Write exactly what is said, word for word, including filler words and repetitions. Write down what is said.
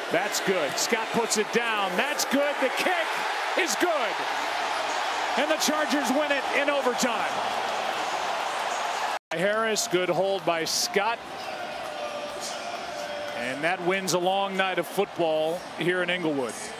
That's good. Scott puts it down. That's good. The kick is good. And the Chargers win it in overtime. Harris, good hold by Scott. And that wins a long night of football here in Inglewood.